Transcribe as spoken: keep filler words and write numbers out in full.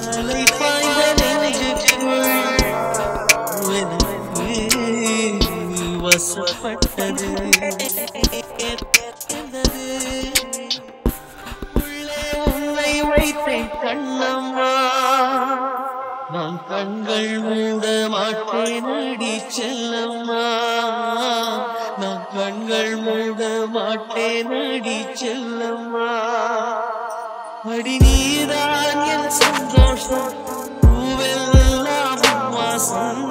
அலை பாய்ந்த நெஞ்சுக்குள் வசப்பட்டது உள்ளே உன்னை வைத்தேன் கண்ணம்மா நான் கண்கள் மூட மாட்டேன் அடி செல்லம்மா நான் கண்கள் மூட மாட்டேன் அடி செல்லம்மா அடி நீதான் என் சந்தோஷம் பூவெல்லாம் வாசம்